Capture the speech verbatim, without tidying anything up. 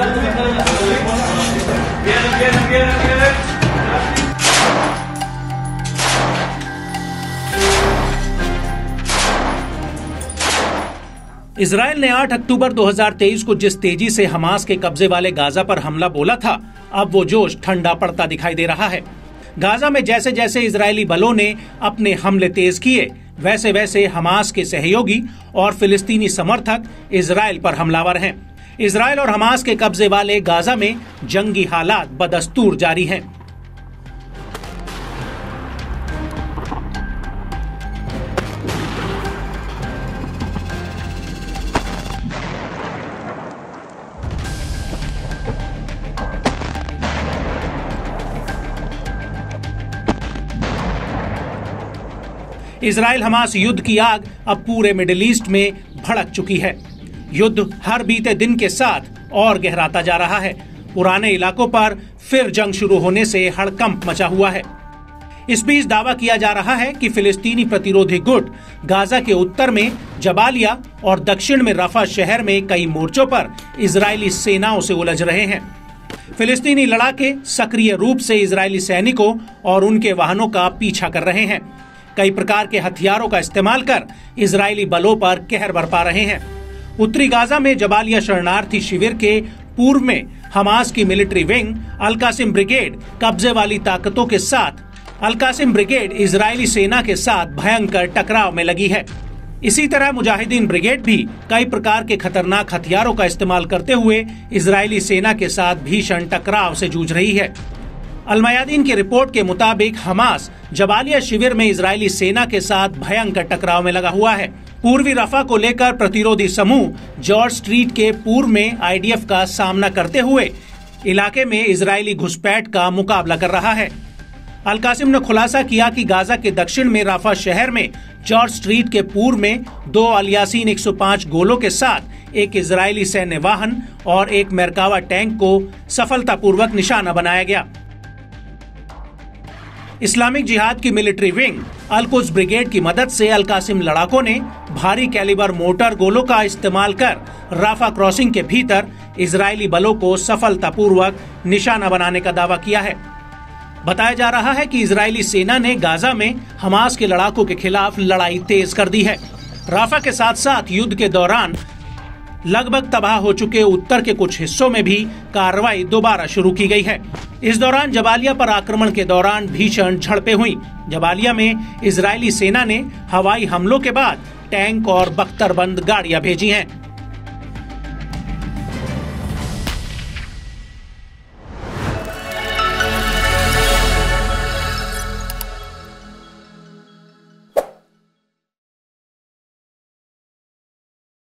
Israel ने आठ अक्टूबर दो हज़ार तेईस को जिस तेजी से हमास के कब्जे वाले गाजा पर हमला बोला था, अब वो जोश ठंडा पड़ता दिखाई दे रहा है। गाजा में जैसे जैसे इजरायली बलों ने अपने हमले तेज किए, वैसे वैसे हमास के सहयोगी और फिलिस्तीनी समर्थक इजराइल पर हमलावर हैं। इजराइल और हमास के कब्जे वाले गाजा में जंगी हालात बदस्तूर जारी हैं। इजराइल हमास युद्ध की आग अब पूरे मिडिल ईस्ट में भड़क चुकी है। युद्ध हर बीते दिन के साथ और गहराता जा रहा है। पुराने इलाकों पर फिर जंग शुरू होने से हड़कंप मचा हुआ है। इस बीच दावा किया जा रहा है कि फिलिस्तीनी प्रतिरोधी गुट गाजा के उत्तर में जबालिया और दक्षिण में रफा शहर में कई मोर्चों पर इजरायली सेनाओं से उलझ रहे हैं। फिलिस्तीनी लड़ाके सक्रिय रूप से इजरायली सैनिकों और उनके वाहनों का पीछा कर रहे हैं। कई प्रकार के हथियारों का इस्तेमाल कर इजरायली बलों पर कहर बरपा रहे हैं। उत्तरी गाजा में जबालिया शरणार्थी शिविर के पूर्व में हमास की military wing al Qassam brigade कब्जे वाली ताकतों के साथ अल कासिम ब्रिगेड इजरायली सेना के साथ भयंकर टकराव में लगी है। इसी तरह मुजाहिदीन ब्रिगेड भी कई प्रकार के खतरनाक हथियारों का इस्तेमाल करते हुए इजरायली सेना के साथ भीषण टकराव से जूझ रही है। अल-मयादीन की रिपोर्ट के मुताबिक हमास जबालिया शिविर में इजरायली सेना के साथ भयंकर टकराव में लगा हुआ है। पूर्वी रफा को लेकर प्रतिरोधी समूह जॉर्ज स्ट्रीट के पूर्व में आई डी एफ का सामना करते हुए इलाके में इजरायली घुसपैठ का मुकाबला कर रहा है। अल कासिम ने खुलासा किया कि गाजा के दक्षिण में राफा शहर में जॉर्ज स्ट्रीट के पूर्व में दो अल यासीन एक सौ पाँच गोलों के साथ एक इजरायली सैन्य वाहन और एक मेरकावा टैंक को सफलतापूर्वक निशाना बनाया गया। इस्लामिक जिहाद की military wing al Quds brigade की मदद से अल कासिम लड़ाकों ने भारी कैलिबर मोटर गोलों का इस्तेमाल कर राफा क्रॉसिंग के भीतर इजरायली बलों को सफलतापूर्वक निशाना बनाने का दावा किया है। बताया जा रहा है कि इजरायली सेना ने गाजा में हमास के लड़ाकों के खिलाफ लड़ाई तेज कर दी है। राफा के साथ साथ युद्ध के दौरान लगभग तबाह हो चुके उत्तर के कुछ हिस्सों में भी कार्रवाई दोबारा शुरू की गई है। इस दौरान जबालिया पर आक्रमण के दौरान भीषण झड़पें हुई। जबालिया में इजरायली सेना ने हवाई हमलों के बाद टैंक और बख्तरबंद गाड़ियां भेजी हैं।